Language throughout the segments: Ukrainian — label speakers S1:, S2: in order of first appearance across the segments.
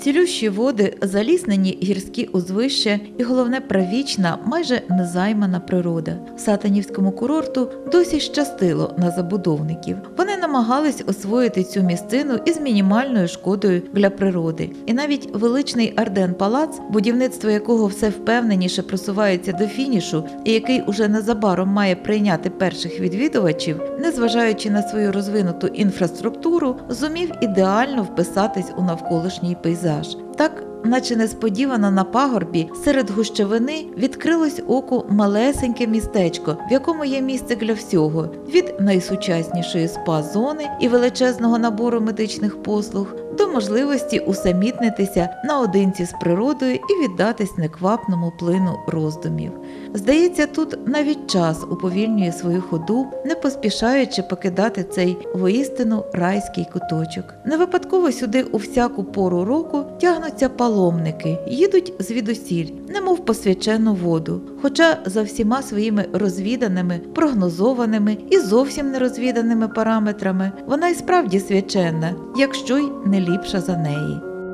S1: Цілющі води, заліснені гірські узвища і, головне, правічна, майже незаймана природа. Сатанівському курорту досі щастило на забудовників. Вони намагались освоїти цю місцину із мінімальною шкодою для природи. І навіть величний Арден-палац, будівництво якого все впевненіше просувається до фінішу і який уже незабаром має прийняти перших відвідувачів, незважаючи на свою розвинуту інфраструктуру, зумів ідеально вписатись у навколишній пейзаж. Так, наче несподівано на пагорбі серед гущавини відкрилось оку малесеньке містечко, в якому є місце для всього – від найсучаснішої спа-зони і величезного набору медичних послуг до можливості усамітнитися наодинці з природою і віддатись неквапному плину роздумів. Здається, тут навіть час уповільнює свою ходу, не поспішаючи покидати цей воістину райський куточок. Не випадково сюди у всяку пору року тягнуться паломники, їдуть звідусіль, немов по свячену воду. Хоча за всіма своїми розвіданими, прогнозованими і зовсім нерозвіданими параметрами вона й справді свяченна, якщо й не ліпша за неї.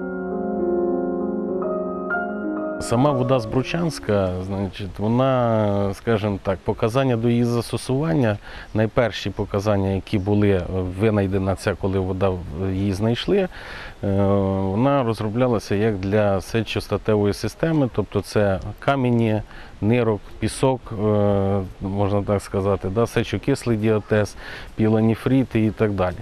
S2: Сама вода Збручанська, значить, вона, скажімо так, показання до її застосування, найперші показання, які були винайдена ця, коли вода її знайшли, вона розроблялася як для сечостатевої системи, тобто це камені, нирок, пісок, можна так сказати, да, сечокислий діатез, пілоніфрити і так далі.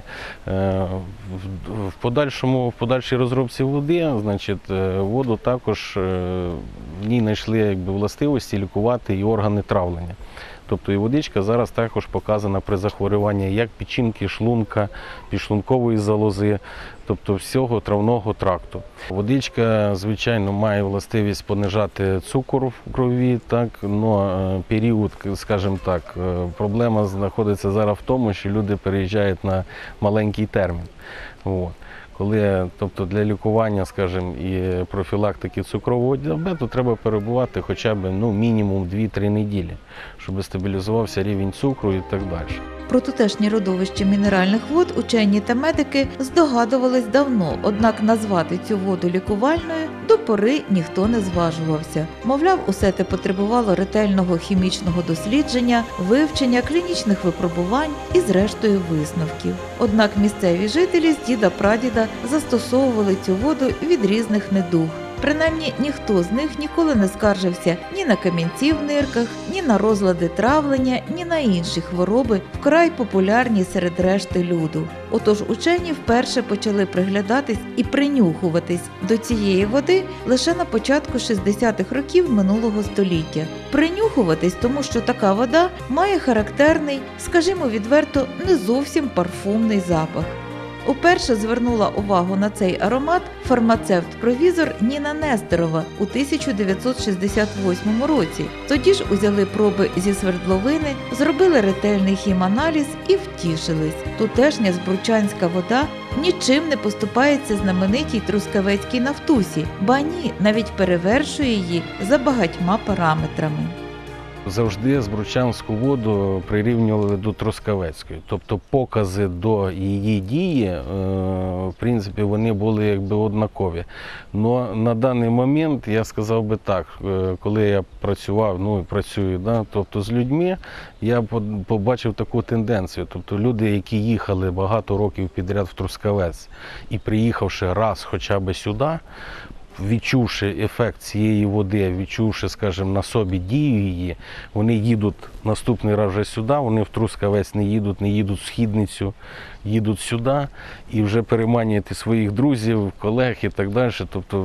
S2: В подальшій розробці води, значить, воду також в ній знайшли властивості лікувати і органи травлення. Тобто і водичка зараз також показана при захворюванні як печінки, шлунка, підшлункової залози, тобто всього травного тракту. Водичка, звичайно, має властивість понижати цукор в крові, так, але період, скажімо так, проблема знаходиться зараз в тому, що люди переїжджають на маленький термін. От. Коли, тобто для лікування, скажімо, і профілактики цукрового діабету треба перебувати хоча б мінімум 2-3 неділі, щоб стабілізувався рівень цукру і так далі.
S1: Про тутешнє родовище мінеральних вод учені та медики здогадувались давно, однак назвати цю воду лікувальною до пори ніхто не зважувався. Мовляв, усе те потребувало ретельного хімічного дослідження, вивчення, клінічних випробувань і зрештою висновків. Однак місцеві жителі з діда-прадіда застосовували цю воду від різних недуг. Принаймні, ніхто з них ніколи не скаржився ні на камінці в нирках, ні на розлади травлення, ні на інші хвороби, вкрай популярні серед решти люду. Отож учені вперше почали приглядатись і принюхуватись до цієї води лише на початку 60-х років минулого століття. Принюхуватись, тому що така вода має характерний, скажімо відверто, не зовсім парфумний запах. Уперше звернула увагу на цей аромат фармацевт-провізор Ніна Нестерова у 1968 році. Тоді ж узяли проби зі свердловини, зробили ретельний хіманаліз і втішились. Тутешня збручанська вода нічим не поступається знаменитій трускавецькій нафтусі, ба ні, навіть перевершує її за багатьма параметрами.
S2: Завжди Збручанську воду прирівнювали до Трускавецької. Тобто покази до її дії, в принципі, вони були однакові. Но на даний момент, я сказав би так, коли я працював, і працюю, тобто з людьми, я побачив таку тенденцію. Тобто люди, які їхали багато років підряд в Трускавець і приїхавши раз хоча б сюди, відчувши ефект цієї води, відчувши, скажімо, на собі дію її, вони їдуть наступний раз вже сюди, вони в Трускавець не їдуть в Східницю, їдуть сюди і вже переманюють своїх друзів, колег і так далі. Тобто,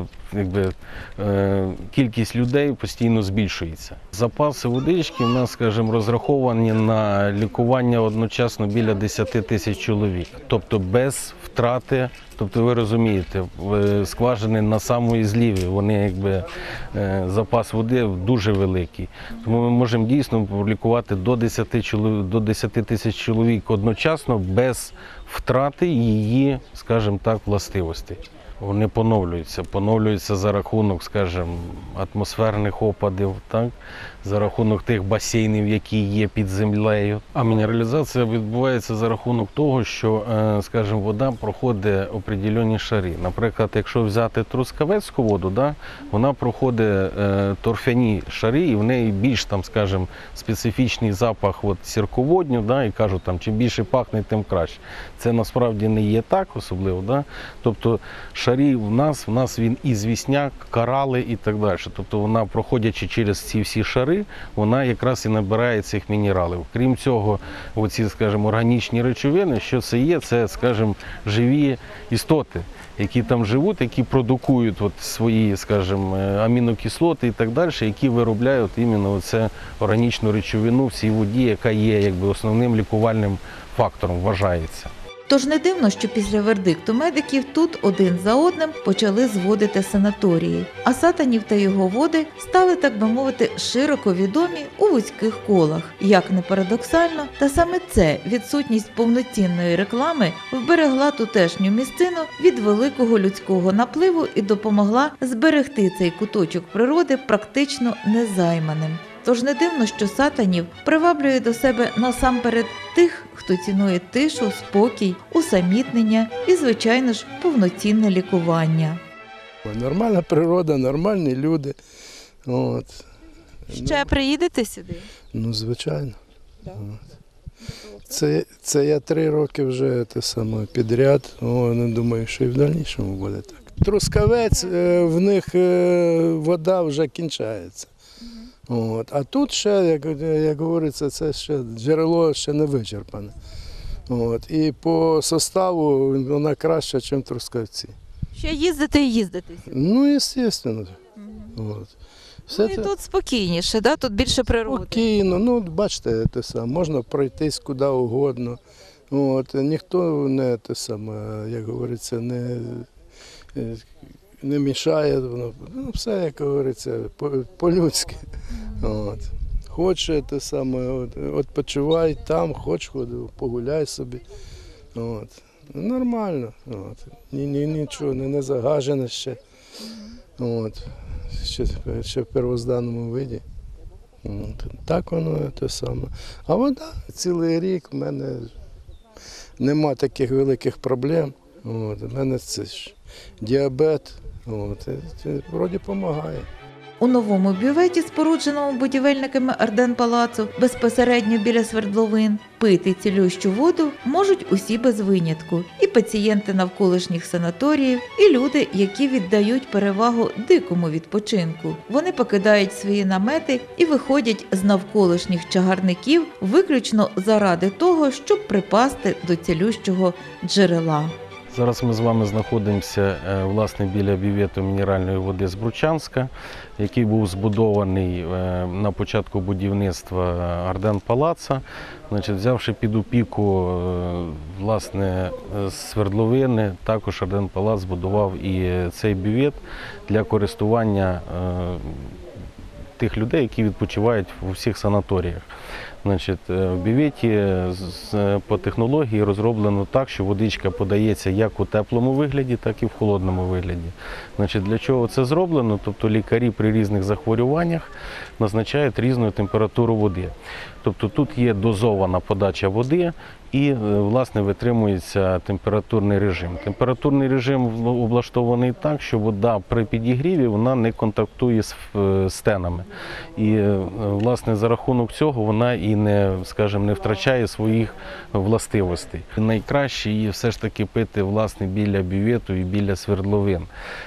S2: кількість людей постійно збільшується. Запаси водички у нас, скажімо, розраховані на лікування одночасно біля 10 тисяч чоловік. Тобто без втрати, тобто ви розумієте, скважини на самої зліві, вони запас води дуже великий. Тому ми можемо дійсно лікувати до 10 тисяч чоловік одночасно без втрати її, скажімо так, властивостей. Вони поновлюються за рахунок, скажімо, атмосферних опадів, так? за рахунок тих басейнів, які є під землею. А мінералізація відбувається за рахунок того, що, скажімо, вода проходить определені шари. Наприклад, якщо взяти трускавецьку воду, да, вона проходить торфяні шари, і в неї більш, там, скажімо, специфічний запах от, сірководню, да, і кажуть, там, чим більше пахне, тим краще. Це насправді не є так особливо. Да? Тобто шари в нас він і звісняк, корали і так далі. Тобто вона, проходячи через ці всі шари, вона якраз і набирає цих мінералів. Крім цього, оці, скажімо, органічні речовини, що це є? Це, скажімо, живі істоти, які там живуть, які продукують от свої, скажімо, амінокислоти і так далі, які виробляють іменно оце органічну речовину в цій воді, яка є якби основним лікувальним фактором, вважається.
S1: Тож не дивно, що після вердикту медиків тут один за одним почали зводити санаторії, а Сатанів та його води стали, так би мовити, широко відомі у вузьких колах. Як не парадоксально, та саме це відсутність повноцінної реклами вберегла тутешню місцину від великого людського напливу і допомогла зберегти цей куточок природи практично незайманим. Тож не дивно, що Сатанів приваблює до себе насамперед тих, хто цінує тишу, спокій, усамітнення і, звичайно ж, повноцінне лікування.
S3: Нормальна природа, нормальні люди. От.
S1: Ще приїдете сюди?
S3: Ну, звичайно. Це я 3 роки вже підряд. Не думаю, що і в дальнішому буде так. Трускавець, в них вода вже кінчається. От. А тут ще, як говориться, це ще джерело ще не вичерпане. От. І по составу вона краща, ніж в Трускавці.
S1: Ще їздите і їздите сюди?
S3: Ну, звісно. От.
S1: Ну, і тут спокійніше, да? Тут більше природи.
S3: Спокійно, ну, бачите, можна пройтись куди угодно. От. Ніхто не, як говориться, не мішає, ну, все, як говориться, по-людськи. От. Хоче відпочивай там, хоч погуляй собі. От. Нормально. От. Нічого не загажено ще. От. Ще в первозданному виді. От. Так воно те саме. А вода цілий рік, в мене нема таких великих проблем. От. У мене це ж діабет. От. Це вроді допомагає.
S1: У новому бюветі, спорудженому будівельниками Арденпалацу безпосередньо біля свердловин, пити цілющу воду можуть усі без винятку – і пацієнти навколишніх санаторіїв, і люди, які віддають перевагу дикому відпочинку. Вони покидають свої намети і виходять з навколишніх чагарників виключно заради того, щоб припасти до цілющого джерела.
S2: Зараз ми з вами знаходимося власне біля бювету мінеральної води з Бручанська, який був збудований на початку будівництва Арденпалаца, взявши під опіку власне свердловини, також Арденпалац збудував і цей бювет для користування тих людей, які відпочивають у всіх санаторіях. В бюветі по технології розроблено так, що водичка подається як у теплому вигляді, так і в холодному вигляді. Для чого це зроблено? Тобто лікарі при різних захворюваннях назначають різну температуру води. Тобто тут є дозована подача води і, власне, витримується температурний режим. Температурний режим облаштований так, що вода при підігріві вона не контактує з стенами. І, власне, за рахунок цього вона і не, скажімо, не втрачає своїх властивостей. Найкраще її все ж таки пити, власне, біля бювету і біля свердловин.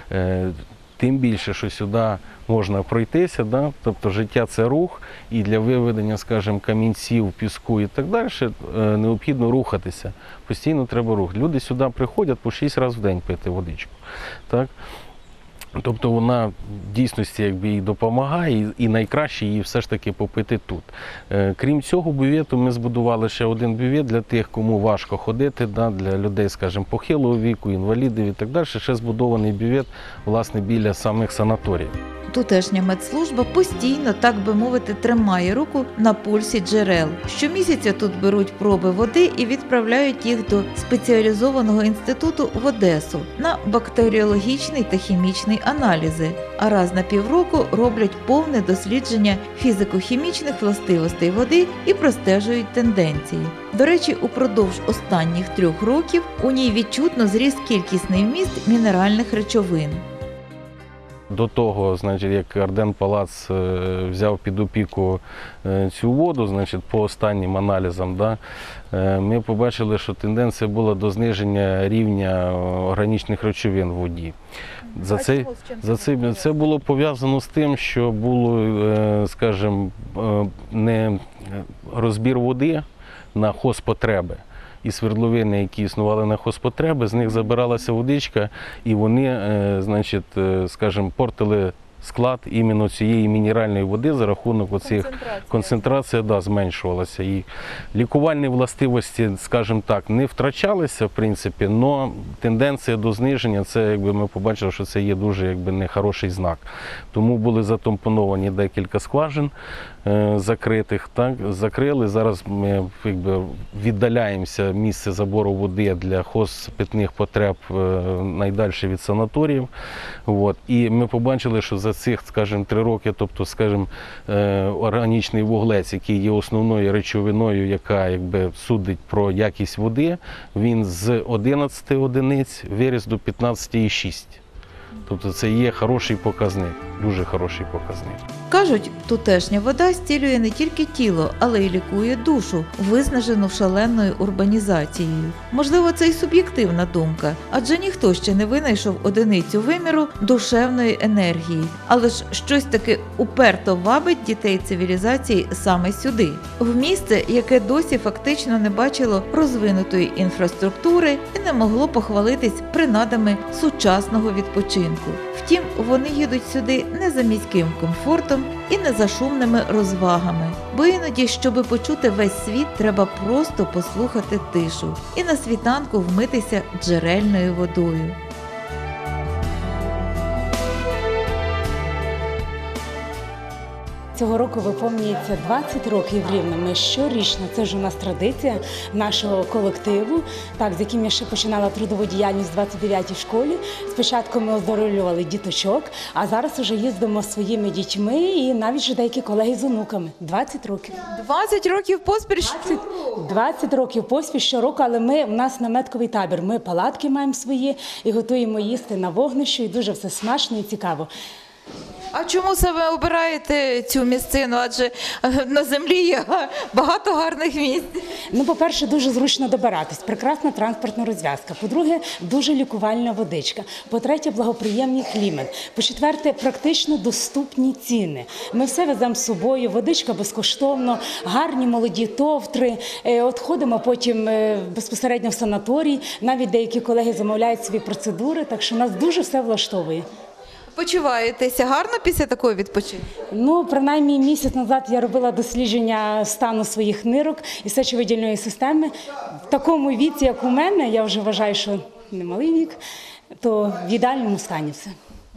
S2: Тим більше, що сюди можна пройтися, да? Тобто життя – це рух, і для виведення, скажімо, камінців, піску і так далі необхідно рухатися. Постійно треба рух. Люди сюди приходять по 6 разів в день пити водичку. Так? Тобто вона в дійсності їй допомагає, і найкраще її все ж таки попити тут. Крім цього бювету, ми збудували ще один бювет для тих, кому важко ходити, для людей, скажімо, похилого віку, інвалідів і так далі. Ще збудований бювет, власне, біля самих санаторіїв.
S1: Тутешня медслужба постійно, так би мовити, тримає руку на пульсі джерел. Щомісяця тут беруть проби води і відправляють їх до спеціалізованого інституту в Одесу на бактеріологічний та хімічний аналізи, а раз на півроку роблять повне дослідження фізико-хімічних властивостей води і простежують тенденції. До речі, упродовж останніх 3 років у ній відчутно зріс кількісний вміст мінеральних речовин.
S2: До того, значить, як Арден Палац взяв під опіку цю воду, значить, по останнім аналізам, да, ми побачили, що тенденція була до зниження рівня органічних речовин в воді. Це було пов'язано з тим, що було, скажімо, не розбір води на хозпотреби. І свердловини, які існували на хозпотреби, з них забиралася водичка, і вони, значить, скажімо, портили склад іменно цієї мінеральної води за рахунок оцих концентрація, да, зменшувалася. І лікувальні властивості, скажімо так, не втрачалися, в принципі, але тенденція до зниження, це, якби ми побачили, що це є дуже, якби, нехороший знак. Тому були затампоновані декілька скважин закритих, так, закрили. Зараз ми, якби, віддаляємося місце забору води для хозпитних потреб найдальше від санаторіїв. От. І ми побачили, що за цих, скажімо, 3 роки, тобто, скажімо, органічний вуглець, який є основною речовиною, яка, якби, судить про якість води, він з 11 одиниць виріс до 15,6. Тобто це є хороший показник, дуже хороший показник.
S1: Кажуть, тутешня вода зцілює не тільки тіло, але й лікує душу, виснажену шаленою урбанізацією. Можливо, це й суб'єктивна думка, адже ніхто ще не винайшов одиницю виміру душевної енергії. Але ж щось таки уперто вабить дітей цивілізації саме сюди, в місце, яке досі фактично не бачило розвинутої інфраструктури і не могло похвалитись принадами сучасного відпочинку. Втім, вони їдуть сюди не за міським комфортом і не за шумними розвагами, бо іноді, щоби почути весь світ, треба просто послухати тишу і на світанку вмитися джерельною водою.
S4: Цього року виповнюється 20 років рівно. Ми щорічно, це вже у нас традиція нашого колективу, так, з яким я ще починала трудову діяльність в 29-й школі. Спочатку ми оздоровлювали діточок, а зараз вже їздимо зі своїми дітьми і навіть вже деякі колеги з онуками. 20 років.
S1: 20 років поспіль?
S4: 20 років поспіль щороку, але у нас наметковий табір. Ми палатки маємо свої і готуємо їсти на вогнищу, і дуже все смачно і цікаво.
S1: А чому саме обираєте цю місцину? Адже на землі є багато гарних місць.
S4: Ну, по-перше, дуже зручно добиратись, прекрасна транспортна розв'язка. По-друге, дуже лікувальна водичка. По-третє, благоприємний клімат. По-четверте, практично доступні ціни. Ми все веземо з собою, водичка безкоштовно, гарні молоді товтри. От ходимо потім безпосередньо в санаторій. Навіть деякі колеги замовляють свої процедури, так що нас дуже все влаштовує.
S1: Почуваєтеся гарно після такого відпочинку?
S4: Ну, принаймні місяць назад я робила дослідження стану своїх нирок і сечовидільної системи. В такому віці, як у мене, я вже вважаю, що немалий вік, то в ідеальному стані все.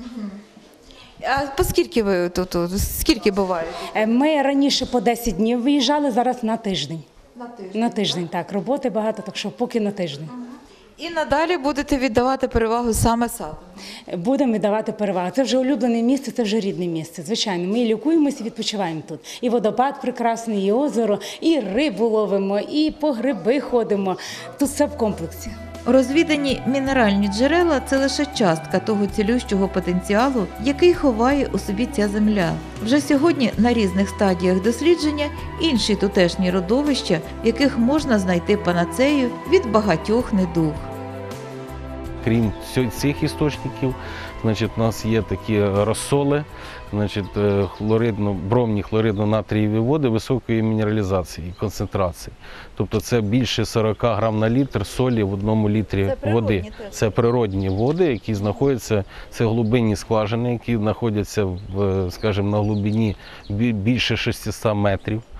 S1: А по скільки ви тут? Скільки буваєте?
S4: Ми раніше по 10 днів виїжджали, зараз на тиждень. На тиждень, так. Роботи багато, так що поки на тиждень.
S1: І надалі будете віддавати перевагу саме саду?
S4: Будемо віддавати перевагу. Це вже улюблене місце, це вже рідне місце. Звичайно, ми лікуємося і відпочиваємо тут. І водопад прекрасний, і озеро, і рибу ловимо, і по гриби ходимо. Тут все в комплексі.
S1: Розвідані мінеральні джерела – це лише частка того цілющого потенціалу, який ховає у собі ця земля. Вже сьогодні на різних стадіях дослідження інші тутешні родовища, в яких можна знайти панацею від багатьох недуг.
S2: Крім цих істочників, значить, у нас є такі розсоли, значить, бромні хлоридно-натрієві води високої мінералізації і концентрації. Тобто це більше 40 грам на літр солі в 1 літрі води. Це природні води, які знаходяться, це глибинні скважини, які знаходяться, скажімо, на глибині більше 600 метрів.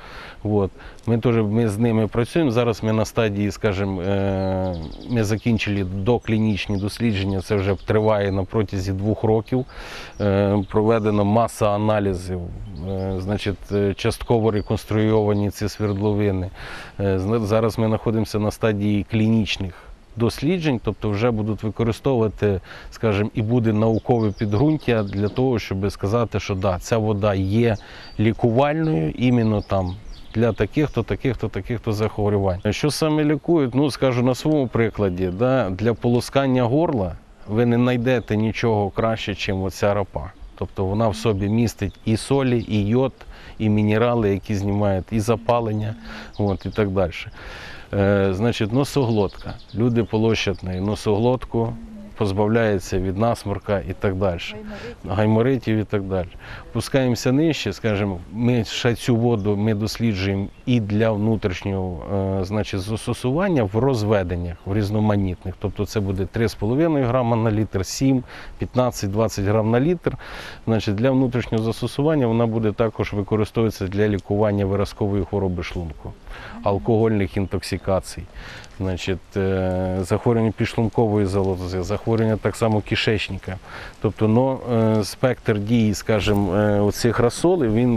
S2: От. Ми з ними працюємо. Зараз ми на стадії, скажімо, ми закінчили доклінічні дослідження, це вже триває на протязі 2 років. Проведено маса аналізів, значить, частково реконструйовані ці свердловини. Зараз ми знаходимося на стадії клінічних досліджень, тобто вже будуть використовувати, скажімо, і буде наукове підґрунтя для того, щоб сказати, що да, ця вода є лікувальною іменно там для таких-то захворювань. Що саме лікують? Ну, скажу на своєму прикладі, да, для полоскання горла ви не знайдете нічого краще, ніж оця ропа. Тобто вона в собі містить і солі, і йод, і мінерали, які знімають і запалення, і так далі. Значить, носоглотка. Люди полощать нею носоглотку, позбавляються від насморка і так далі. Гайморитів і так далі. Пускаємося нижче, скажімо, ми ще цю воду ми досліджуємо і для внутрішнього, значить, застосування в розведеннях, в різноманітних. Тобто це буде 3,5 грама на літр, 7, 15, 20 грам на літр. Значить, для внутрішнього застосування вона буде також використовуватися для лікування виразкової хвороби шлунку, алкогольних інтоксикацій, значить, захворювання підшлункової залози, захворювання так само кишечника. Тобто, спектр дії, скажімо, оцих розсолів, він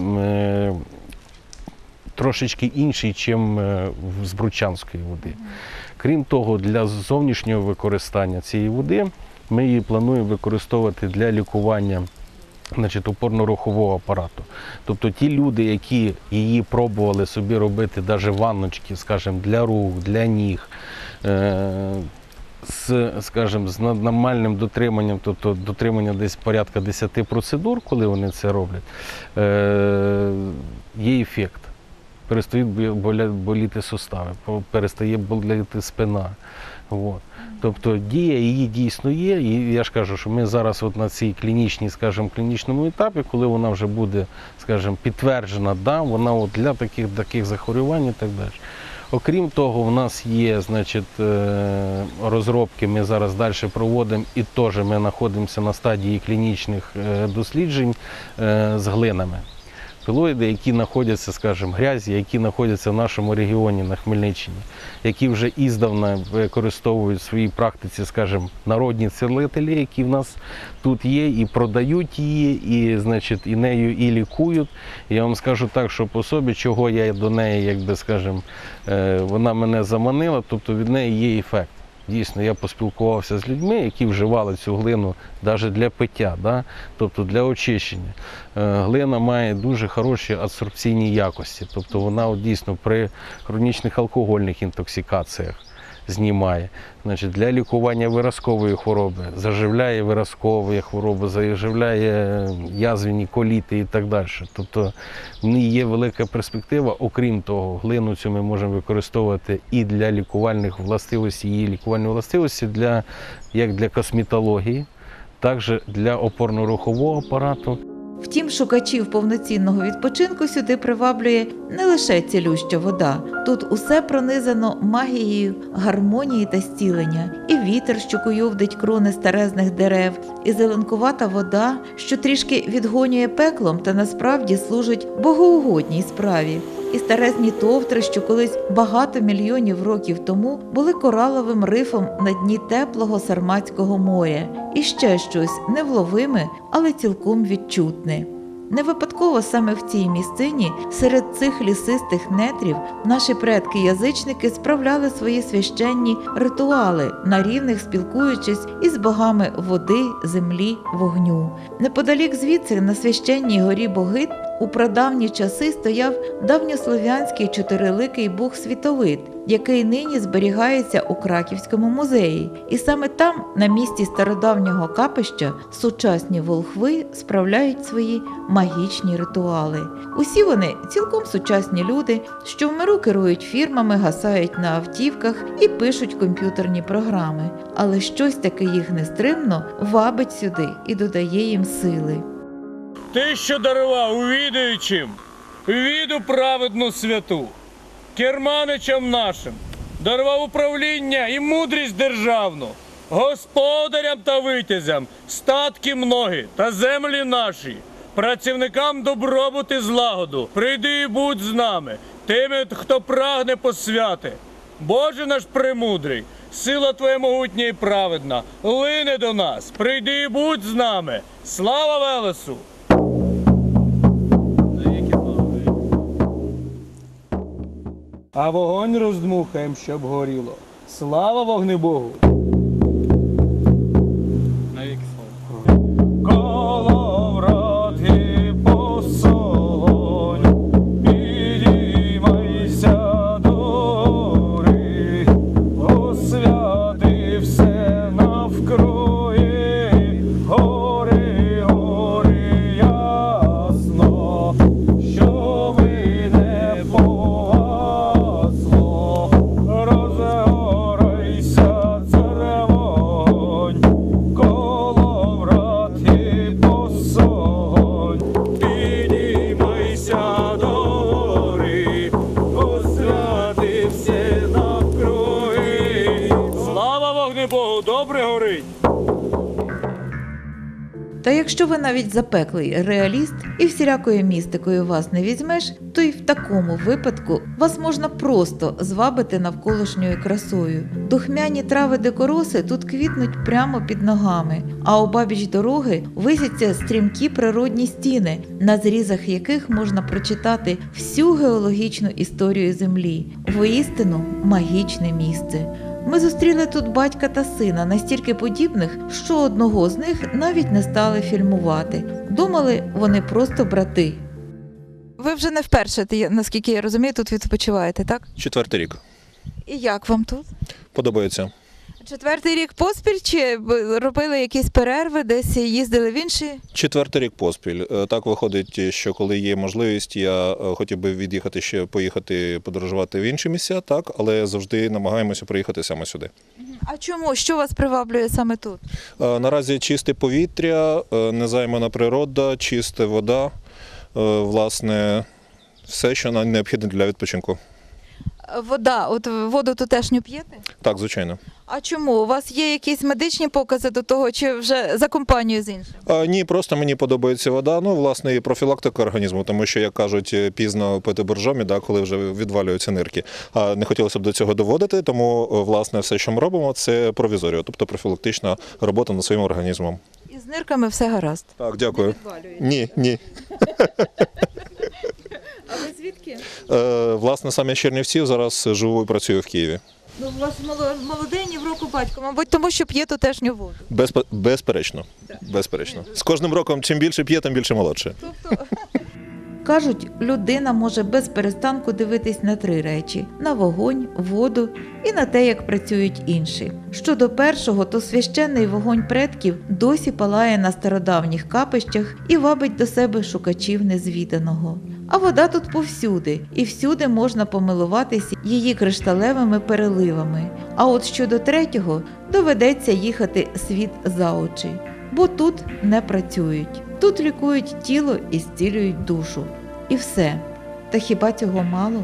S2: трошечки інший, ніж з бручанської води. Крім того, для зовнішнього використання цієї води ми її плануємо використовувати для лікування, значить, опорно-рухового апарату. Тобто ті люди, які її пробували собі робити навіть ванночки, скажімо, для рук, для ніг, з нормальним дотриманням, тобто дотримання десь порядка 10 процедур, коли вони це роблять, є ефект. Перестають боліти сустави, перестає боліти спина. От. Тобто дія її дійсно є, і я ж кажу, що ми зараз на цій клінічній, скажімо, клінічному етапі, коли вона вже буде, скажімо, підтверджена, да, вона для таких захворювань і так далі. Окрім того, в нас є, значить, розробки, ми зараз далі проводимо, і теж ми знаходимося на стадії клінічних досліджень з глинами. Пилоїди, які знаходяться, скажімо, грязі, які знаходяться в нашому регіоні, на Хмельниччині, які вже іздавна використовують в своїй практиці, скажімо, народні цілителі, які в нас тут є, і продають її, і, значить, і нею і лікують. Я вам скажу так, що по собі, чого я до неї, якби, скажімо, вона мене заманила, тобто від неї є ефект. Дійсно, я поспілкувався з людьми, які вживали цю глину навіть для пиття, да? Тобто для очищення. Глина має дуже хороші адсорбційні якості, тобто вона дійсно при хронічних алкогольних інтоксикаціях знімає. Значить, для лікування виразкової хвороби, заживляє виразкові хвороби, заживляє язвені коліти і так далі. Тобто в ній є велика перспектива. Окрім того, глину цю ми можемо використовувати і для лікувальних властивостей, її лікувальні властивості як для косметології, також для опорно-рухового апарату.
S1: Втім, шукачів повноцінного відпочинку сюди приваблює не лише цілюща вода. Тут усе пронизано магією гармонії та зцілення. І вітер, що куйовдить крони старезних дерев, і зеленкувата вода, що трішки відгонює пеклом та насправді служить богоугодній справі. І старезні товтри, що колись багато мільйонів років тому були кораловим рифом на дні теплого Сарматського моря. І ще щось невловиме, але цілком відчутне. Не випадково саме в цій місцині, серед цих лісистих нетрів, наші предки-язичники справляли свої священні ритуали, на рівних спілкуючись із богами води, землі, вогню. Неподалік звідси, на священній горі Богит, у прадавні часи стояв давньослов'янський чотириликий бог Світовид, який нині зберігається у Краківському музеї. І саме там, на місці стародавнього капища, сучасні волхви справляють свої магічні ритуали. Усі вони цілком сучасні люди, що в миру керують фірмами, гасають на автівках і пишуть комп'ютерні програми. Але щось таки їх нестримно вабить сюди і додає їм сили.
S5: Ти, що дарував увідуючим віду праведну святу, керманичам нашим, дарував управління і мудрість державну, господарям та витязям, статки многі та землі наші, працівникам добробут і злагоду. Прийди і будь з нами, тими, хто прагне посвяти. Боже наш премудрий, сила Твоя могутня і праведна, лине до нас, прийди і будь з нами. Слава Велесу! А вогонь роздмухаєм, щоб горіло. Слава Вогнебогу! Коло врати посолонь, підіймайся до гори, освяти все навкруги, гори, гори ясно, що не погасло, розгорайся, царе вогонь, коло врати посолонь, підіймайся до гори, освяти все навкруги. Слава Вогнебогу, добре горить!
S1: Та якщо ви навіть запеклий реаліст і всілякою містикою вас не візьмеш, то й в такому випадку вас можна просто звабити навколишньою красою. Духмяні трави дикороси тут квітнуть прямо під ногами, а обабіч дороги висяться стрімкі природні стіни, на зрізах яких можна прочитати всю геологічну історію Землі. Воістину магічне місце. Ми зустріли тут батька та сина, настільки подібних, що одного з них навіть не стали фільмувати. Думали, вони просто брати. Ви вже не вперше, наскільки я розумію, тут відпочиваєте, так?
S6: 4-й рік.
S1: І як вам тут?
S6: Подобається.
S1: 4-й рік поспіль чи робили якісь перерви, десь їздили в інші?
S6: 4-й рік поспіль. Так виходить, що коли є можливість, я хотів би від'їхати ще, поїхати подорожувати в інші місця, так, але завжди намагаємося приїхати саме сюди.
S1: А чому? Що вас приваблює саме тут?
S6: Наразі чисте повітря, незаймана природа, чиста вода, власне, все, що нам необхідне для відпочинку.
S1: Вода, от воду тутешню п'єте?
S6: Так, звичайно.
S1: А чому? У вас є якісь медичні покази до того, чи вже за компанію з іншим?
S6: Ні, просто мені подобається вода, ну, власне, і профілактика організму, тому що, як кажуть, пізно пити боржомі, да, коли вже відвалюються нирки. Не хотілося б до цього доводити, тому, власне, все, що ми робимо, це провізорія, тобто профілактична робота над своїм організмом.
S1: І з нирками все гаразд?
S6: Так, дякую.
S1: Не
S6: Ні.
S1: А ви звідки?
S6: Власне, саме з Чернівців, зараз живу і працюю в Києві.
S1: Ну, у вас молодий, ні в року батько, мабуть, тому що п'є тутешню воду.
S6: Безперечно. Безперечно. З кожним роком, чим більше п'є, тим більше молодше.
S1: Кажуть, людина може без перестанку дивитись на 3 речі – на вогонь, воду і на те, як працюють інші. Щодо першого, то священний вогонь предків досі палає на стародавніх капищах і вабить до себе шукачів незвіданого. А вода тут повсюди, і всюди можна помилуватися її кришталевими переливами. А от щодо третього, доведеться їхати світ за очі, бо тут не працюють. Тут лікують тіло і зцілюють душу. І все. Та хіба цього мало?